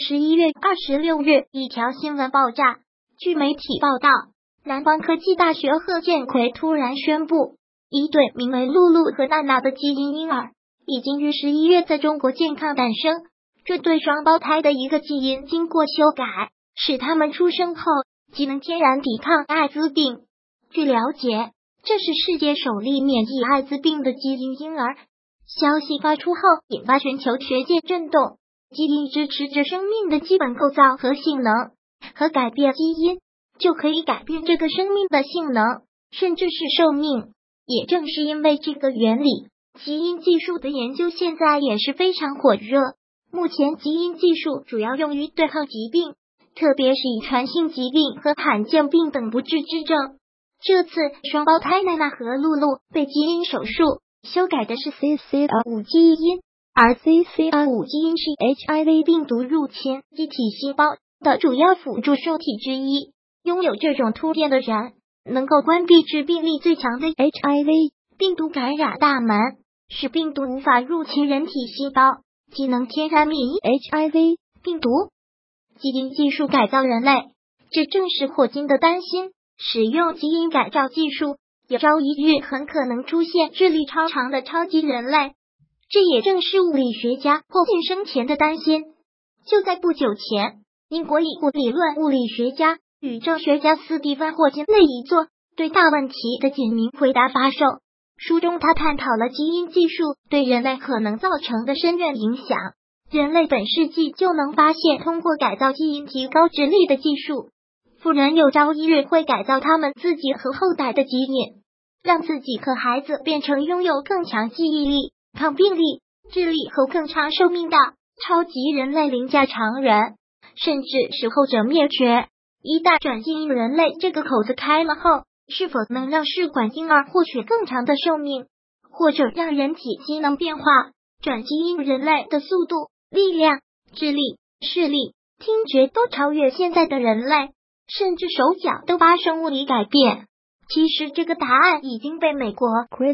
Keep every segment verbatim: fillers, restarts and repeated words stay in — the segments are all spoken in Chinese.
十一月二十六日，一条新闻爆炸。据媒体报道，南方科技大学贺建奎突然宣布，一对名为露露和娜娜的基因婴儿已经于十一月在中国健康诞生。这对双胞胎的一个基因经过修改，使他们出生后即能天然抵抗艾滋病。据了解，这是世界首例免疫艾滋病的基因婴儿。消息发出后，引发全球学界震动。基因支持着生命的基本构造和性能，和改变基因就可以改变这个生命的性能，甚至是寿命。也正是因为这个原理，基因技术的研究现在也是非常火热。目前基因技术主要用于对抗疾病，特别是遗传性疾病和罕见病等不治之症。这次双胞胎娜娜和露露被基因手术修改的是 C C R 五 基因，而 C C R 五 基因是 H I V 病毒入侵机体细胞的主要辅助受体之一。拥有这种突变的人，能够关闭致病力最强的 H I V 病毒感染大门，使病毒无法入侵人体细胞，既能天然免疫 H I V 病毒。基因技术改造人类，这正是霍金的担心。使用基因改造技术，有朝一日很可能出现智力超常的超级人类。这也正是物理学家霍金生前的担心。就在不久前，英国已故理论物理学家、宇宙学家斯蒂芬·霍金的一作对大问题的简明回答发售。书中他探讨了基因技术对人类可能造成的深远影响。人类本世纪就能发现通过改造基因提高智力的技术。富人有朝一日会改造他们自己和后代的基因，让自己和孩子变成拥有更强记忆力、抗病力、智力和更长寿命的超级人类凌驾常人，甚至使后者灭绝。一旦转基因人类这个口子开了后，是否能让试管婴儿获取更长的寿命，或者让人体机能变化，转基因人类的速度、力量、智力、视力、听觉都超越现在的人类，甚至手脚都发生物理改变。其实这个答案已经被美国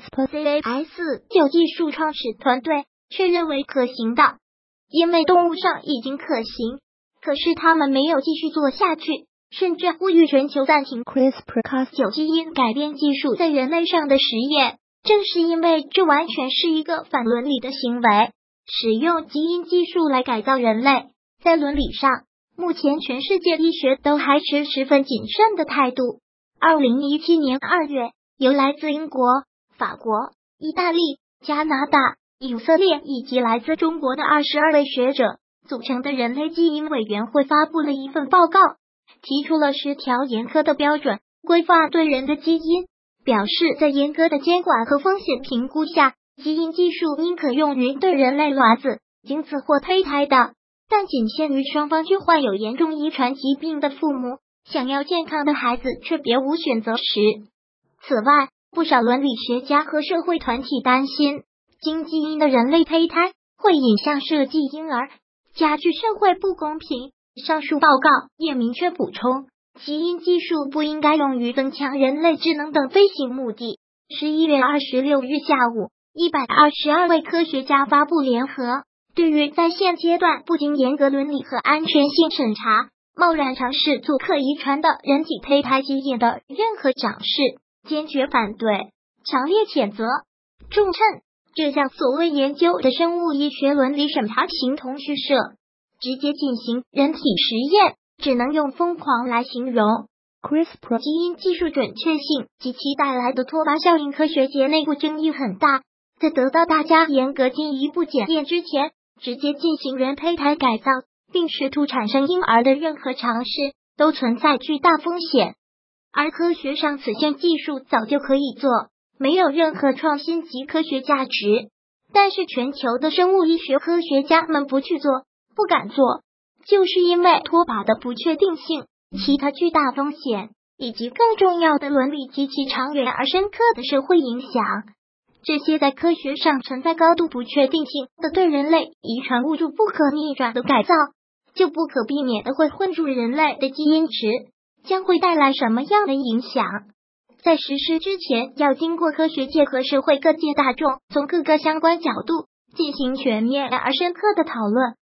CRISPR-Cas 九技术创始团队确认为可行的，因为动物上已经可行。可是他们没有继续做下去，甚至呼吁全球暂停 CRISPR-Cas 九基因改变技术在人类上的实验。正是因为这完全是一个反伦理的行为，使用基因技术来改造人类，在伦理上，目前全世界医学都还持十分谨慎的态度。二零一七年二月，由来自英国、法国、意大利、加拿大、以色列以及来自中国的二十二位学者组成的人类基因委员会发布了一份报告，提出了十条严苛的标准规范对人的基因，表示在严格的监管和风险评估下，基因技术应可用于对人类卵子、精子或胚胎的，但仅限于双方均患有严重遗传疾病的父母想要健康的孩子却别无选择时。此外，不少伦理学家和社会团体担心，经基因的人类胚胎会引向设计婴儿，加剧社会不公平。上述报告也明确补充，基因技术不应该用于增强人类智能等飞行目的。十一月二十六日下午，一百二十二位科学家发布联合对于在现阶段不经严格伦理和安全性审查贸然尝试做可遗传的人体胚胎基因的任何尝试，坚决反对，强烈谴责，重称这项所谓研究的生物医学伦理审查形同虚设，直接进行人体实验只能用疯狂来形容。CRISPR 基因技术准确性及其带来的脱靶效应，科学界内部争议很大，在得到大家严格进一步检验之前，直接进行人胚胎改造并试图产生婴儿的任何尝试都存在巨大风险，而科学上此项技术早就可以做，没有任何创新及科学价值。但是全球的生物医学科学家们不去做，不敢做，就是因为脱靶的不确定性、其他巨大风险，以及更重要的伦理及其长远而深刻的社会影响。这些在科学上存在高度不确定性的对人类遗传物质不可逆转的改造，就不可避免的会混入人类的基因池，将会带来什么样的影响？在实施之前，要经过科学界和社会各界大众从各个相关角度进行全面而深刻的讨论。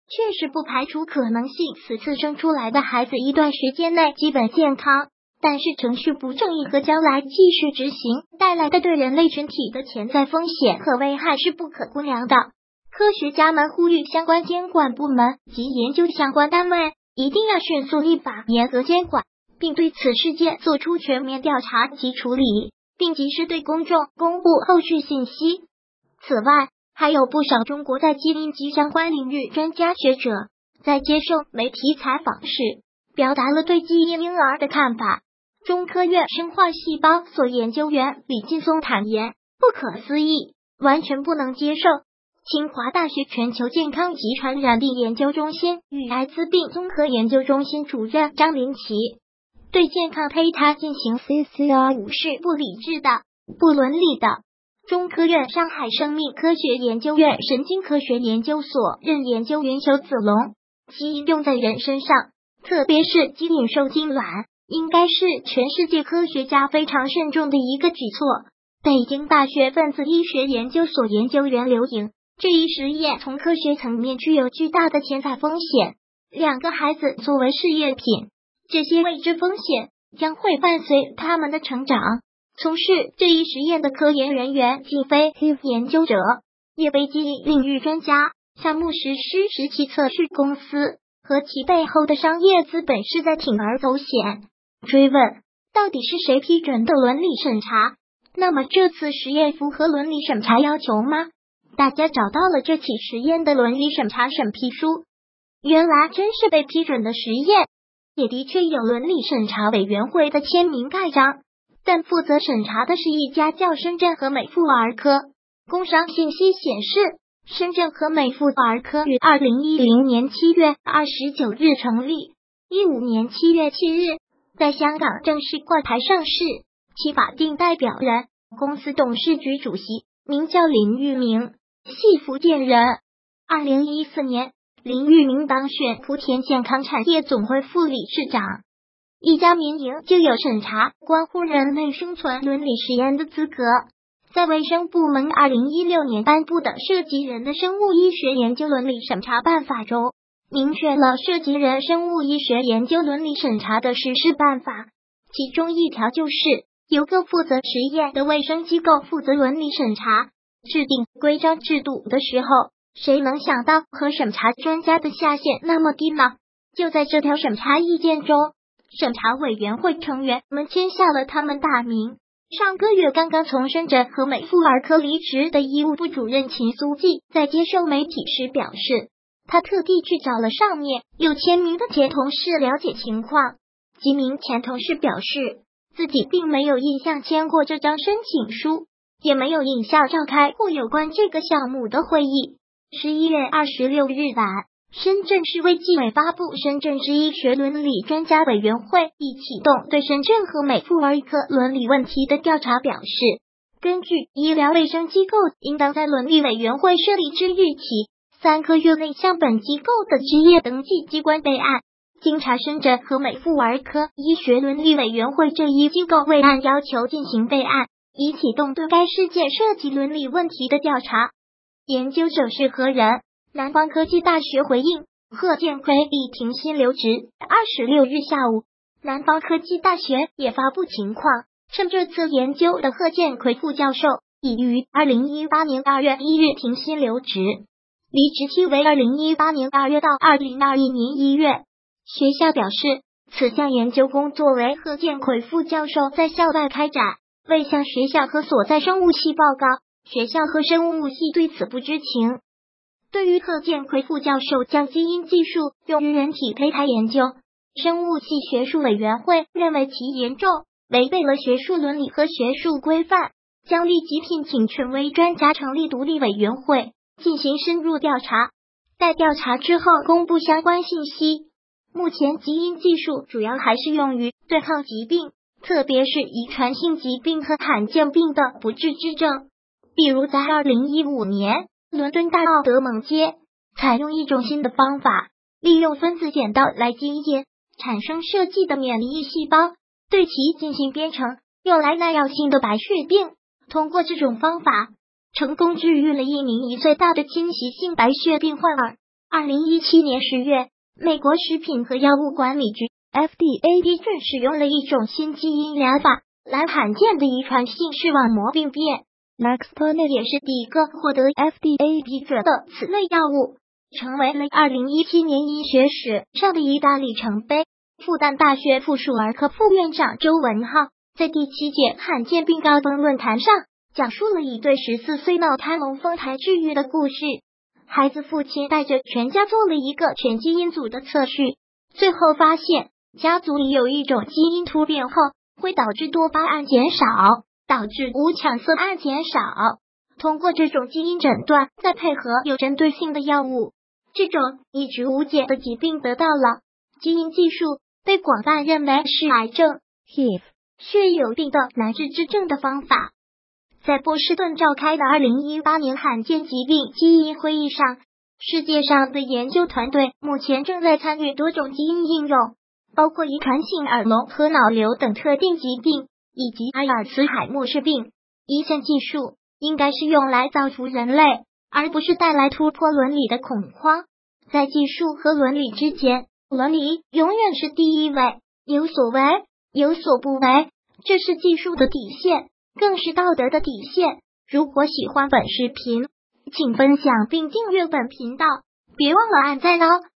确实不排除可能性，此次生出来的孩子一段时间内基本健康，但是程序不正义和将来继续执行带来的对人类群体的潜在风险和危害是不可估量的。科学家们呼吁相关监管部门及研究相关单位一定要迅速立法严格监管，并对此事件做出全面调查及处理，并及时对公众公布后续信息。此外，还有不少中国在基因及相关领域专家学者在接受媒体采访时表达了对基因婴儿的看法。中科院生化细胞所研究员李劲松坦言，不可思议，完全不能接受。清华大学全球健康及传染病研究中心与艾滋病综合研究中心主任张林奇对健康胚胎进行 C C R 五是不理智的、不伦理的。中科院上海生命科学研究院神经科学研究所任研究员邱子龙，基因用在人身上，特别是基因受精卵，应该是全世界科学家非常慎重的一个举措。北京大学分子医学研究所研究员刘莹，这一实验从科学层面具有巨大的潜在风险。两个孩子作为试验品，这些未知风险将会伴随他们的成长。从事这一实验的科研人员既非 H I V 研究者，也非基因领域专家。项目实施时期测试公司和其背后的商业资本是在铤而走险。追问到底是谁批准的伦理审查？那么这次实验符合伦理审查要求吗？大家找到了这起实验的伦理审查审批书，原来真是被批准的实验，也的确有伦理审查委员会的签名盖章，但负责审查的是一家叫深圳和美妇儿科。工商信息显示，深圳和美妇儿科于二零一零年七月二十九日成立，一五年七月七日在香港正式挂牌上市。其法定代表人、公司董事局主席名叫林玉明，系福建人。二零一四年，林玉明当选莆田健康产业总会副理事长。一家民营就有审查关乎人类生存伦理实验的资格。在卫生部门二零一六年颁布的涉及人的生物医学研究伦理审查办法中，明确了涉及人生物医学研究伦理审查的实施办法，其中一条就是由各负责实验的卫生机构负责伦理审查。制定规章制度的时候，谁能想到和审查专家的下限那么低呢？就在这条审查意见中，审查委员会成员们签下了他们大名。上个月刚刚从深圳和美妇儿科离职的医务部主任秦苏记在接受媒体时表示，他特地去找了上面有签名的前同事了解情况。几名前同事表示，自己并没有印象签过这张申请书，也没有印象召开过有关这个项目的会议。十一月二十六日晚，深圳市卫计委发布深圳市医学伦理专家委员会已启动对深圳和美妇儿科伦理问题的调查，表示根据医疗卫生机构应当在伦理委员会设立之日起三个月内向本机构的职业登记机关备案。经查，深圳和美妇儿科医学伦理委员会这一机构未按要求进行备案，已启动对该事件涉及伦理问题的调查。研究者是何人？南方科技大学回应，贺建奎已停薪留职。二十六日下午，南方科技大学也发布情况，称这次研究的贺建奎副教授已于二零一八年二月一日停薪留职，离职期为二零一八年二月到二零二一年一月。学校表示，此项研究工作为贺建奎副教授在校外开展，未向学校和所在生物系报告，学校和生物系对此不知情。对于贺建奎副教授将基因技术用于人体胚胎研究，生物系学术委员会认为其严重违背了学术伦理和学术规范，将立即聘请权威专家成立独立委员会进行深入调查，待调查之后公布相关信息。目前基因技术主要还是用于对抗疾病，特别是遗传性疾病和罕见病的不治之症。比如在二零一五年，伦敦大奥德蒙街采用一种新的方法，利用分子剪刀来基因产生设计的免疫细胞，对其进行编程，用来耐药性的白血病。通过这种方法，成功治愈了一名一岁大的侵袭性白血病患儿。 二零一七年十月，美国食品和药物管理局 F D A 批准使用了一种新基因疗法来罕见的遗传性视网膜病变。Nexplanon 也是第一个获得 F D A 批准的此类药物，成为了二零一七年医学史上的一大里程碑。复旦大学附属儿科副院长周文浩在第七届罕见病高峰论坛上讲述了一对十四岁脑瘫聋风台治愈的故事。孩子父亲带着全家做了一个全基因组的测序，最后发现家族里有一种基因突变后会导致多巴胺减少，导致五羟色胺减少。通过这种基因诊断，再配合有针对性的药物，这种一直无解的疾病得到了基因技术被广泛认为是癌症 H I V 血友病的难治之症的方法。在波士顿召开的二零一八年罕见疾病基因会议上，世界上的研究团队目前正在参与多种基因应用，包括遗传性耳聋和脑瘤等特定疾病，以及阿尔茨海默氏病。一线技术应该是用来造福人类，而不是带来突破伦理的恐慌。在技术和伦理之间，伦理永远是第一位，有所为，有所不为，这是技术的底线，更是道德的底线。如果喜欢本视频，请分享并订阅本频道，别忘了按赞哦。